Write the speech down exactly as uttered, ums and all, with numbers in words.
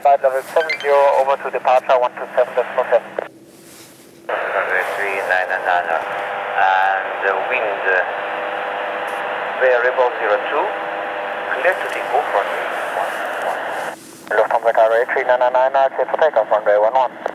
Flight level seven zero over to departure one two seven decimal seven. Runway three nine nine and the wind uh, variable zero two, clear to take off runway one one. Lufthansa Carrier three nine nine, clear for takeoff runway one one.